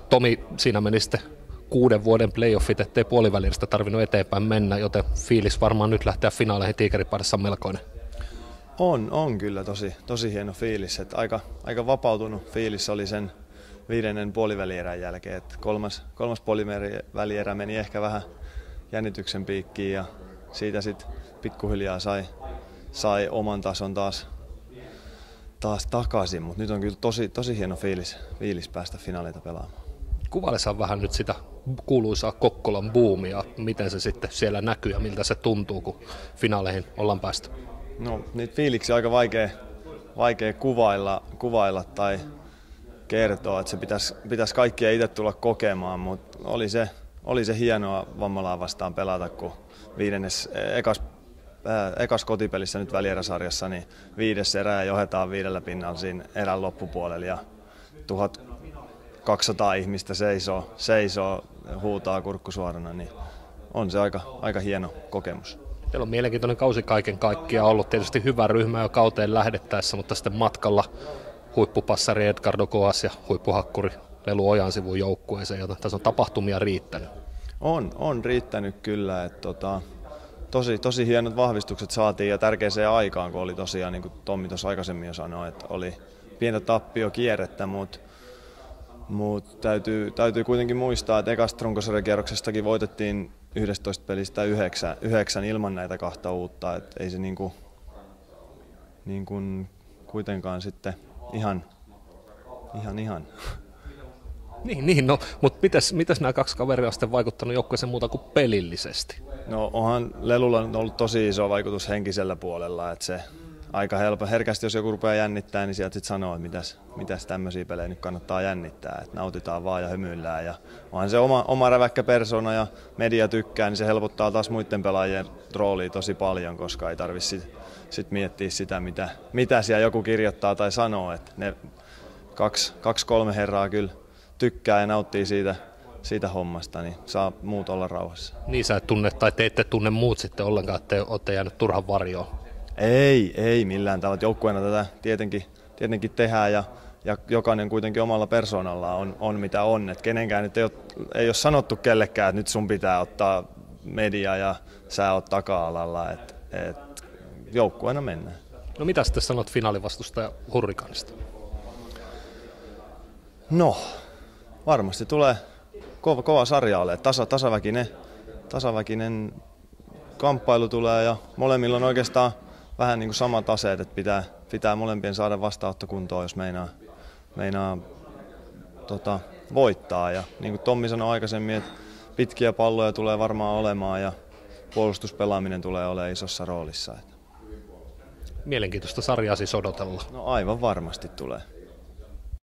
Tomi, siinä meni sitten 6 vuoden playoffit, ettei puolivälieristä tarvinnut eteenpäin mennä, joten fiilis varmaan nyt lähteä finaaleihin tiikeripaidassa on melkoinen. On kyllä tosi hieno fiilis. Että aika vapautunut fiilis oli sen 5. puolivälierän jälkeen. Että kolmas puolivälierä meni ehkä vähän jännityksen piikkiin ja siitä sitten pikkuhiljaa sai oman tason taas takaisin. Mutta nyt on kyllä tosi hieno fiilis päästä finaaleita pelaamaan. Kuvaillaan vähän nyt sitä kuuluisaa Kokkolan buumia, miten se sitten siellä näkyy ja miltä se tuntuu, kun finaaleihin ollaan päästy. No, niitä fiiliksiä on aika vaikea kuvailla tai kertoa, että se pitäisi kaikkia itse tulla kokemaan, mutta oli se hienoa Vammalaa vastaan pelata, kun ekas kotipelissä nyt välieräsarjassa, niin 5. erää johetaan 5 pinnalla siinä erän loppupuolella ja 1200 ihmistä seisoo huutaa kurkku suorana, niin on se aika hieno kokemus. Teillä on mielenkiintoinen kausi kaiken kaikkiaan ollut tietysti hyvä ryhmä jo kauteen lähdettäessä, mutta sitten matkalla huippupassari Edgardo Coas ja huippuhakkuri Lelu Ojan sivun joukkueeseen, joten tässä on tapahtumia riittänyt. On riittänyt kyllä, että tosi hienot vahvistukset saatiin ja tärkeäseen aikaan, kun oli tosiaan, niin kuin Tommi tuossa aikaisemmin jo sanoi, että oli pientä tappiokierrettä, mutta täytyy kuitenkin muistaa, että ekasta runkosarjakierroksestakin voitettiin 11 pelistä 9 ilman näitä 2 uutta, että ei se niin kuin kuitenkaan sitten ihan. Niin, no, mutta mitäs nämä 2 kaveria on sitten vaikuttanut joukkueeseen muuta kuin pelillisesti? No onhan Lelulla ollut tosi iso vaikutus henkisellä puolella, että se aika herkästi, jos joku rupeaa jännittämään, niin sieltä sitten sanoo, että mitäs tämmöisiä pelejä nyt kannattaa jännittää, että nautitaan vaan ja hymyillään. Ja onhan se oma räväkkä persona ja media tykkää, niin se helpottaa taas muiden pelaajien roolia tosi paljon, koska ei tarvitse sit miettiä sitä, mitä siellä joku kirjoittaa tai sanoo. Että ne 2-3 herraa kyllä tykkää ja nauttii siitä hommasta, niin saa muut olla rauhassa. Niin sä et tunne tai te ette tunne muut sitten ollenkaan, että olette jäänyt turhan varjoon? Ei millään tavalla. Joukkueena tätä tietenkin tehdään ja jokainen kuitenkin omalla persoonallaan on mitä on. Et kenenkään nyt ei ole sanottu kellekään, että nyt sun pitää ottaa media ja sä oot taka-alalla. Et joukkueena mennään. No mitä sitten sanot finaalivastustaja Hurrikanista? No, varmasti tulee kova sarja ole. Tasaväkinen kamppailu tulee ja molemmilla on oikeastaan vähän niin kuin samat aseet, että pitää molempien saada vastaanottokuntoon, jos meinaa voittaa. Ja niin kuin Tommi sanoi aikaisemmin, että pitkiä palloja tulee varmaan olemaan ja puolustuspelaaminen tulee olemaan isossa roolissa. Mielenkiintoista sarjaa siis odotella. No aivan varmasti tulee.